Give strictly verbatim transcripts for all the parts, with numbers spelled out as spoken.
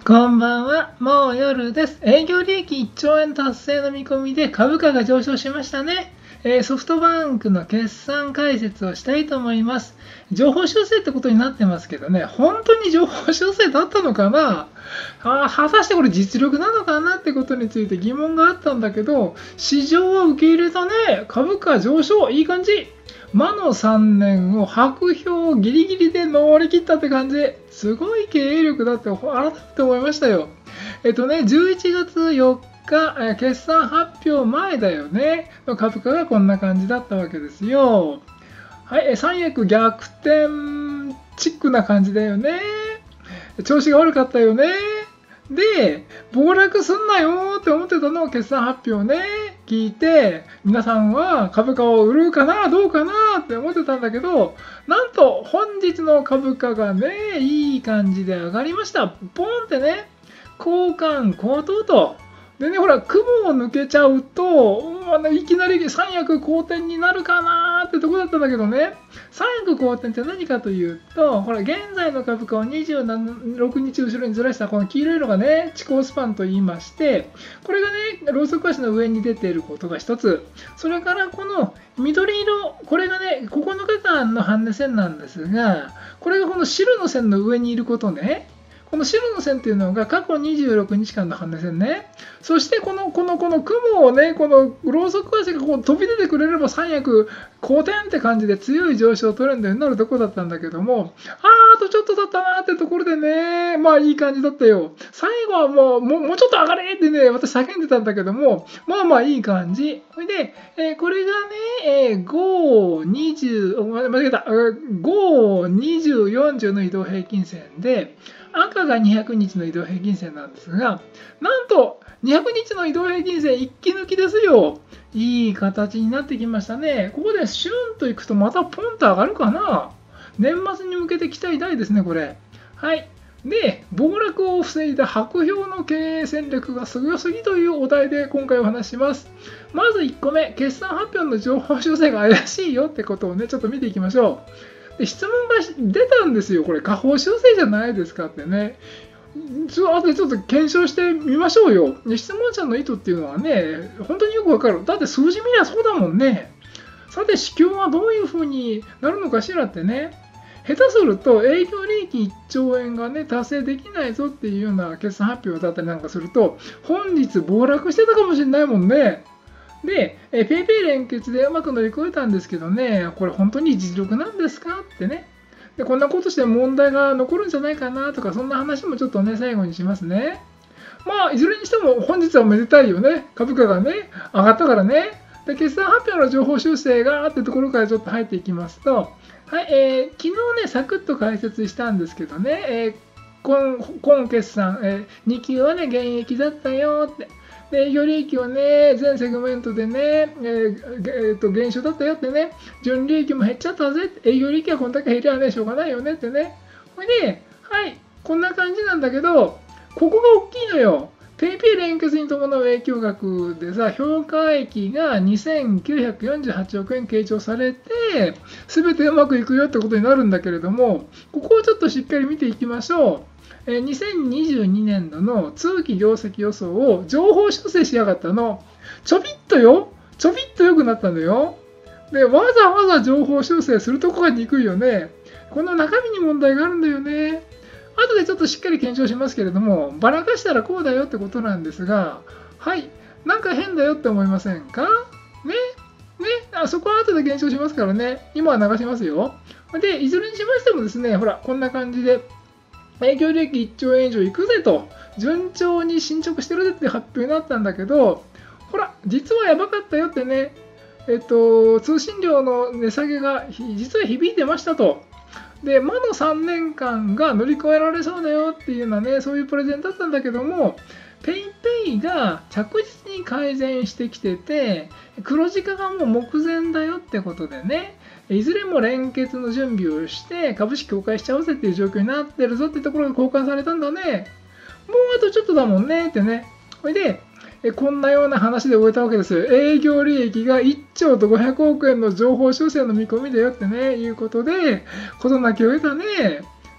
こんばんは。もう夜です。営業利益いっちょうえん達成の見込みで株価が上昇しましたね。えーソフトバンクの決算解説をしたいと思います。情報修正ってことになってますけどね、本当に情報修正だったのかなあー果たしてこれ実力なのかなってことについて疑問があったんだけど、市場は受け入れたね。株価上昇、いい感じ。魔のさんねんを白氷ギリギリで乗り切ったって感じ。すごい経営力だって改めて思いましたよ。えっとね、じゅういちがつよっか、え決算発表前だよね。の株価がこんな感じだったわけですよ。はい、え三役逆転チックな感じだよね。調子が悪かったよね。で、暴落すんなよって思ってたのを決算発表ね、聞いて、皆さんは株価を売るかな、どうかなって思ってたんだけど、なんと本日の株価がね、いい感じで上がりました。ボンってね、交換高騰と。でね、ほら、雲を抜けちゃうと、うんあのいきなり三役好転になるかなーってとこだったんだけどね、三役好転って何かというと、ほら、現在の株価をにじゅうろくにち後ろにずらしたこの黄色いのがね、遅行スパンと言いまして、これがね、ローソク足の上に出ていることが一つ、それからこの緑色、これがね、ここのかかんの半値線なんですが、これがこの白の線の上にいることね。この白の線っていうのが過去にじゅうろくにちかんの半値線ね。そしてこのこのこの雲をね、このローソク足がこう飛び出てくれれば三役好転って感じで強い上昇トレンドになるとこだったんだけども、あーあとちょっとだったなーってところでね、まあいい感じだったよ。最後はもうもうもうちょっと上がれってね、私叫んでたんだけども、まあまあいい感じ。それで、えーこれがね、えーご、にじゅう、お間違えた、ご、にじゅう、よんじゅうの移動平均線で、赤がにひゃくにちの移動平均線なんですが、なんとにひゃくにちの移動平均線一気抜きですよ。いい形になってきましたね。ここでシュンといくとまたポンと上がるかな。年末に向けて期待大ですね、これ。はい。で、暴落を防いだ白氷の経営戦略がすごすぎというお題で今回お話しします。まずいっこめ、決算発表の情報修正が怪しいよってことをね、ちょっと見ていきましょう。で質問が出たんですよ、これ、下方修正じゃないですかってね。ちょ後でちょっと検証してみましょうよ。質問者の意図っていうのはね、本当によくわかる。だって数字見りゃそうだもんね。さて、市況はどういうふうになるのかしらってね。下手すると営業利益いっちょうえんがね、達成できないぞっていうような決算発表だったりなんかすると、本日暴落してたかもしれないもんね。で、え PayPay 連結でうまく乗り越えたんですけどね、これ本当に実力なんですかってね。で、こんなことして問題が残るんじゃないかなとか、そんな話もちょっとね、最後にしますね。まあ、いずれにしても本日はめでたいよね。株価がね、上がったからね。で、決算発表の情報修正があってところからちょっと入っていきますと、はい、えー、昨日ね、サクッと解説したんですけどね、えー今今決算、えー、に級はね、現役だったよって。で、営業利益はね、全セグメントでね、えーえーと減少だったよってね、純利益も減っちゃったぜ、営業利益はこんだけ減りゃね、しょうがないよねってね。これで、はい、こんな感じなんだけど、ここが大きいのよ。PayPay 連結に伴う影響額でさ、評価益がにせんきゅうひゃくよんじゅうはちおくえん計上されて、すべてうまくいくよってことになるんだけれども、ここをちょっとしっかり見ていきましょう。にせんにじゅうにねんどの通期業績予想を情報修正しやがったの。ちょびっとよ。ちょびっと良くなったんだよ。で、わざわざ情報修正するとこが憎いよね。この中身に問題があるんだよね。後でちょっとしっかり検証しますけれども、ばらかしたらこうだよってことなんですが、はい、なんか変だよって思いませんかねねあそこは後で検証しますからね。今は流しますよ。で、いずれにしましてもですね、ほら、こんな感じで、営業利益いっちょうえん以上いくぜと、順調に進捗してるぜって発表になったんだけど、ほら、実はやばかったよってね、えっと、通信料の値下げが実は響いてましたと。で、魔のさんねんかんが乗り越えられそうだよっていうようなね、そういうプレゼンだったんだけども、PayPay が着実に改善してきてて、黒字化がもう目前だよってことでね、いずれも連結の準備をして株式公開しちゃおうぜっていう状況になってるぞってところが交換されたんだね。もうあとちょっとだもんねってね。それで、こんなような話で終えたわけです。営業利益がいっちょうとごひゃくおくえんの情報修正の見込みだよってね、いうことで、事なきを得たね。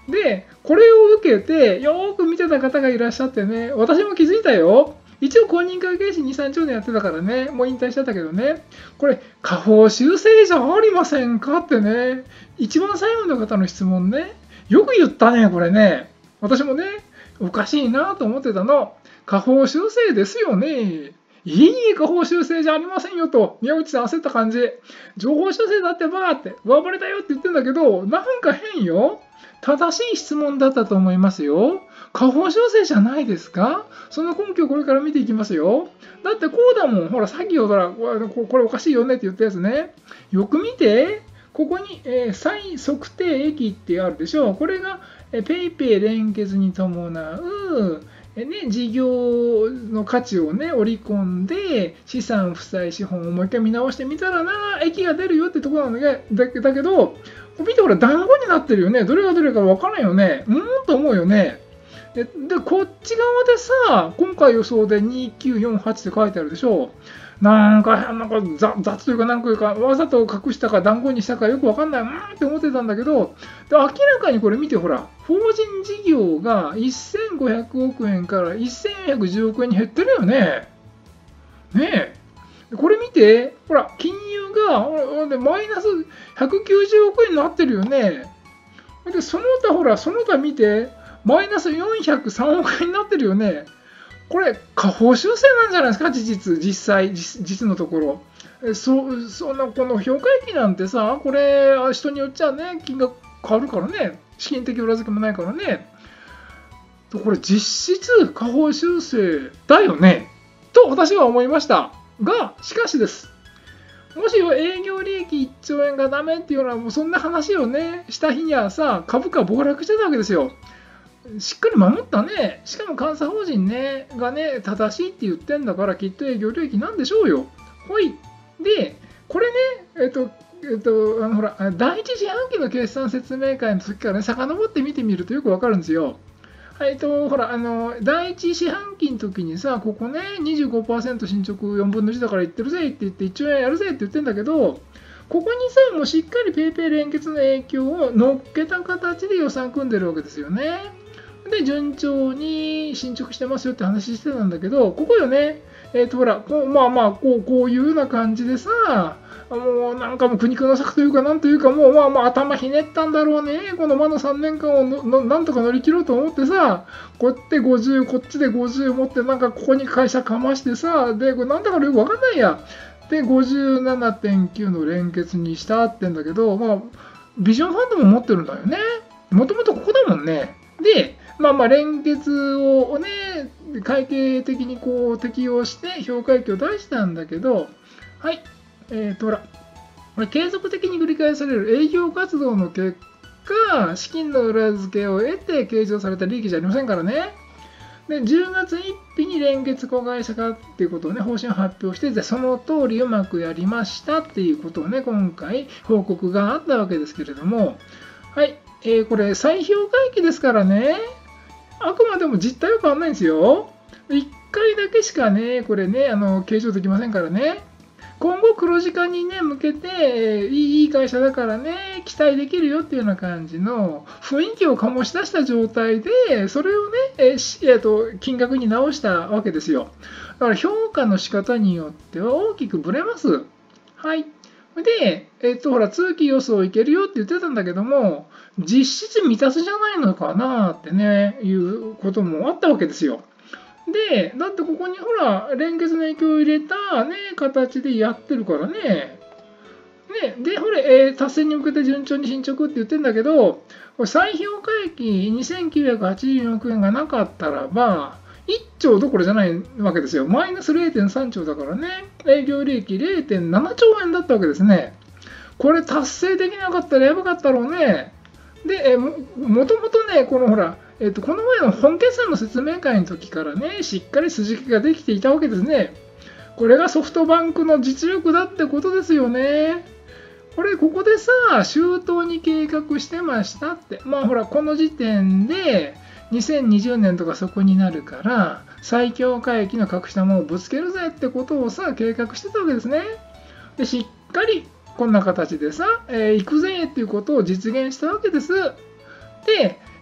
で、これを受けて、よーく見てた方がいらっしゃってね、私も気づいたよ。一応公認会計士に、さんちょうねんやってたからね、もう引退しちゃったけどね、これ、下方修正じゃありませんかってね、一番最後の方の質問ね、よく言ったね、これね。私もね、おかしいなと思ってたの。下方修正ですよね。いいえ、下方修正じゃありませんよと、宮内さん焦った感じ。情報修正だってばーって、上振れだよって言ってんだけど、なんか変よ。正しい質問だったと思いますよ。下方修正じゃないですか？その根拠をこれから見ていきますよ。だってこうだもん。ほら、さっきほら、これおかしいよねって言ったやつね。よく見て。ここに、えー、再測定益ってあるでしょう。これが、えー、ペイペイ連結に伴う、えーね、事業の価値を、ね、織り込んで、資産、負債、資本をもう一回見直してみたらな、益が出るよってところなんだけど、だけど見てほら、団子になってるよね。どれがどれか分からんよね。うーんと思うよね。で、でこっち側でさ、今回予想でにきゅうよんはちって書いてあるでしょ。なんか、なんか雑というか、なんかわざと隠したか団子にしたかよく分かんない、うーんって思ってたんだけど、で明らかにこれ見て、ほら、法人事業がせんごひゃくおくえんからせんよんひゃくじゅうおくえんに減ってるよね。ねえ。これ見て、ほら、金融がマイナスひゃくきゅうじゅうおくえんになってるよね。で、その他、ほら、その他見て、マイナスよんひゃくさんおくえんになってるよね。これ、下方修正なんじゃないですか、事実、実際、実, 実のところ。そそんな、この評価益なんてさ、これ、人によっちゃね、金額変わるからね、資金的裏付けもないからね。これ、実質、下方修正だよね、と私は思いました。が、しかしです。もし営業利益いっちょうえんがダメっていうのは、もうそんな話をね、した日にはさ、株価暴落してたわけですよ。しっかり守ったね。しかも監査法人、ね、がね、正しいって言ってんだから、きっと営業利益なんでしょうよ。ほい。で、これね、えっと、えっと、あのほら、第一四半期の決算説明会の時からね、遡って見てみるとよくわかるんですよ。えっと、ほら、あの、第一四半期の時にさ、ここね、にじゅうごパーセント 進捗よんぶんのいちだから言ってるぜって言って、いっちょうえんやるぜって言ってんだけど、ここにさ、もうしっかり PayPay 連結の影響を乗っけた形で予算組んでるわけですよね。で、順調に進捗してますよって話してたんだけど、ここよね、えっと、ほら、こうまあまあ、こう、こういうような感じでさ、もうなんかもう苦肉の策というか、なんというか、もうまあまあ頭ひねったんだろうね、この魔のさんねんかんをののなんとか乗り切ろうと思ってさ、こうやってごじゅう、こっちでごじゅう持って、なんかここに会社かましてさ、で、これなんだかよくわかんないや。で、ごじゅうななてんきゅうの連結にしたってんだけど、まあ、ビジョンファンドも持ってるんだよね。もともとここだもんね。で、まあまあ連結をね、会計的にこう適用して評価益を出したんだけど、はい、えーとほら、これ継続的に繰り返される営業活動の結果、資金の裏付けを得て計上された利益じゃありませんからね。で、じゅうがつついたちに連結子会社化っていうことをね、方針を発表して、その通りうまくやりましたっていうことをね、今回報告があったわけですけれども、はい、えー、これ再評価益ですからね、あくまでも実態は変わらないんですよ。いっかいだけしかね、これね、あの計上できませんからね。今後黒字化に、ね、向けていい会社だからね、期待できるよっていうような感じの雰囲気を醸し出した状態で、それをね、えー、と金額に直したわけですよ。だから評価の仕方によっては大きくぶれます。はい。で、えっと、ほら、通期予想いけるよって言ってたんだけども、実質満たすじゃないのかなってね、いうこともあったわけですよ。で、だってここにほら、連結の影響を入れた、ね、形でやってるからね。ねで、ほら、えー、達成に向けて順調に進捗って言ってるんだけど、これ再評価益にせんきゅうひゃくはちじゅうよんおくえんがなかったらば、いっちょうどころじゃないわけですよ。マイナス れいてんさんちょうだからね、営業利益 れいてんななちょうえんだったわけですね。これ達成できなかったらやばかったろうね。で、えも、もともとね、このほら、えっと、この前の本決算の説明会の時からね、しっかり筋書きができていたわけですね。これがソフトバンクの実力だってことですよね。これ、ここでさ、周到に計画してましたって。まあほら、この時点でにせんにじゅうねんとかそこになるから、最強回帰の隠したものをぶつけるぜってことをさ、計画してたわけですね。で、しっかりこんな形でさ、えー、行くぜっていうことを実現したわけです。で、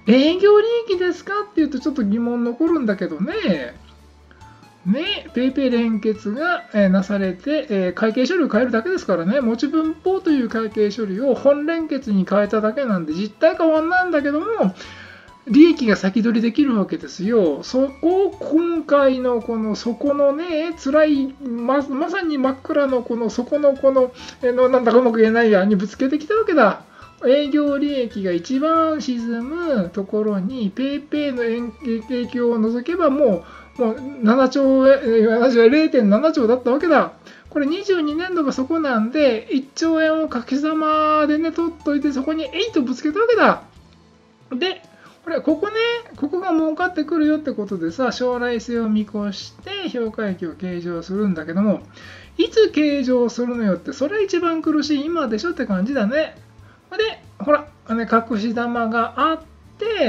営業利益ですかっていうとちょっと疑問残るんだけどね。ね、ペイペイ連結がなされて、会計処理を変えるだけですからね、持ち分法という会計処理を本連結に変えただけなんで、実態変わんないんだけども、利益が先取りできるわけですよ。そこを今回のこの底のね、辛い、ま、まさに真っ暗のこの底のこの、えのなんだかうまく言えないやにぶつけてきたわけだ。営業利益が一番沈むところに PayPay の影響を除けばもう、もうななちょうえん、れいてんななちょうだったわけだ。これにじゅうにねんどがそこなんで、いっちょうえんを掛けざまでね、取っといて、そこにえいとぶつけたわけだ。で、これ、ここね、ここが儲かってくるよってことでさ、将来性を見越して評価益を計上するんだけども、いつ計上するのよって、それ一番苦しい今でしょって感じだね。で、ほら、ね、隠し玉があって、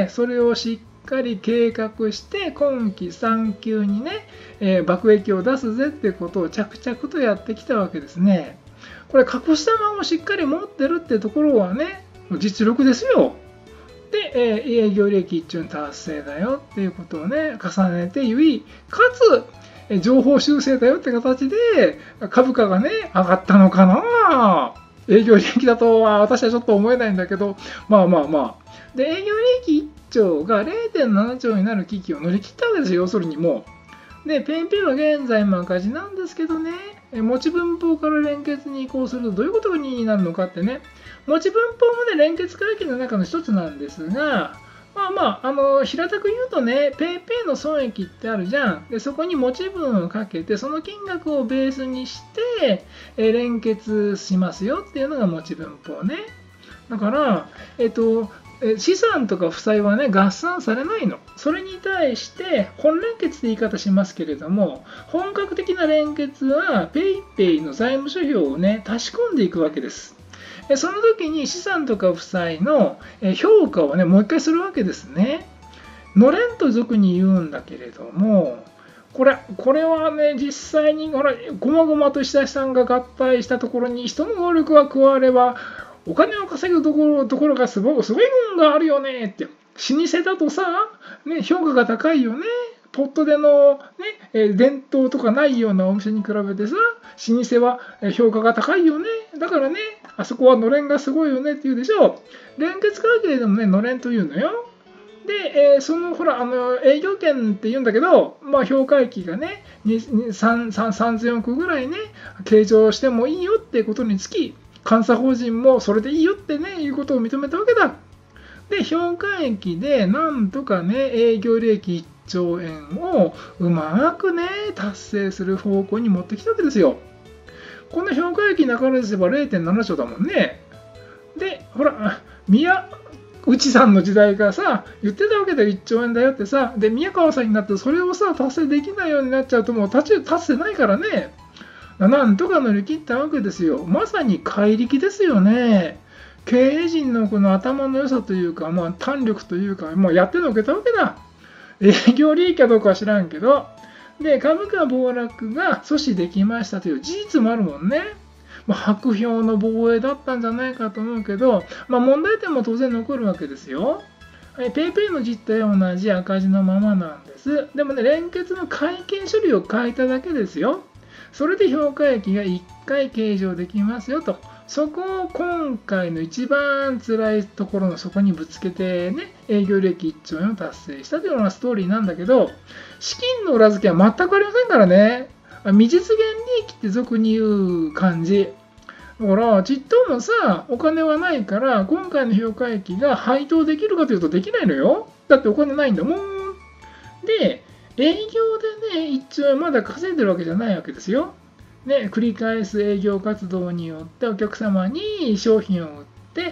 それをしっかり計画して、今期さん級にね、えー、爆益を出すぜってことを着々とやってきたわけですね。これ、隠し玉をしっかり持ってるってところはね、実力ですよ。で、えー、営業利益いっちょうえん達成だよっていうことをね、重ねて言い、かつ、情報修正だよって形で、株価がね、上がったのかな。営業利益だとは私はちょっと思えないんだけど、まあまあまあ。で、営業利益いっちょうが れいてんななちょうになる危機を乗り切ったわけですよ、要するにもう。で、PayPay は現在も赤字なんですけどね、持ち分法から連結に移行するとどういうことになるのかってね、持ち分法もね、連結回帰の中の一つなんですが、まあまあ、あの平たく言うとね、PayPay の損益ってあるじゃん。で、そこに持ち分をかけて、その金額をベースにして、え連結しますよっていうのが持ち分法ね。だから、えっと、資産とか負債はね、合算されないの。それに対して、本連結って言い方しますけれども、本格的な連結は PayPay の財務諸表をね、足し込んでいくわけです。その時に資産とか負債の評価をね、もう一回するわけですね。のれんと俗に言うんだけれども、これこれはね、実際にほら、ごまごまと久志さんが合体したところに人の能力が加われば、お金を稼ぐところところがすごい、すごいもんがあるよねって。老舗だとさ、ね、評価が高いよね。ポットでの、ね、伝統とかないようなお店に比べてさ、老舗は評価が高いよね。だからね、あそこはのれんがすごいよねって言うでしょ。連結会計でもね、のれんというのよ。で、えー、そのほらあの営業権って言うんだけど、まあ、評価益がね、さんぜんおくぐらいね、計上してもいいよってことにつき、監査法人もそれでいいよってね、いうことを認めたわけだ。で、評価益でなんとかね、営業利益いっちょうえんをうまくね、達成する方向に持ってきたわけですよ。この評価益なかれすれば れいてんななちょうだもんね。で、ほら、宮内さんの時代からさ、言ってたわけだよ、いっちょうえんだよってさ。で、宮川さんになって、それをさ、達成できないようになっちゃうと、もう達成ないからね。なんとか乗り切ったわけですよ。まさに怪力ですよね。経営陣のこの頭の良さというか、まあ、胆力というか、もうやってのけたわけだ。営業利益かどうかは知らんけど。で、株価暴落が阻止できましたという事実もあるもんね。まあ、白票の防衛だったんじゃないかと思うけど、まあ、問題点も当然残るわけですよ。PayPay の実態は同じ赤字のままなんです。でもね、連結の会計処理を変えただけですよ。それで評価益がいっかい計上できますよと。そこを今回の一番辛いところのそこにぶつけてね、営業利益いっちょうえんを達成したというようなストーリーなんだけど、資金の裏付けは全くありませんからね。未実現利益って俗に言う感じ。だから、ちっともさ、お金はないから、今回の評価益が配当できるかというとできないのよ。だってお金ないんだもん。で、営業でね、いっちょうえんまだ稼いでるわけじゃないわけですよ。ね、繰り返す営業活動によってお客様に商品を売って、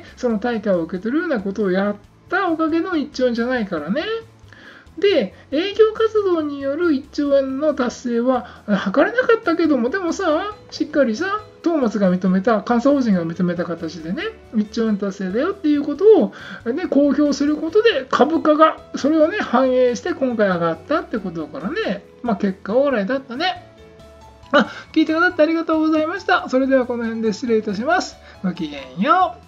その対価を受け取るようなことをやったおかげのいっちょうえんじゃないからね。で、営業活動によるいっちょうえんの達成は測れなかったけども、でもさ、しっかりさ、トーマスが認めた、監査法人が認めた形でね、いっちょうえん達成だよっていうことを、ね、公表することで、株価がそれをね、反映して今回上がったってことだからね、まあ、結果オーライだったね。あ、聞いてくださってありがとうございました。それではこの辺で失礼いたします。ごきげんよう。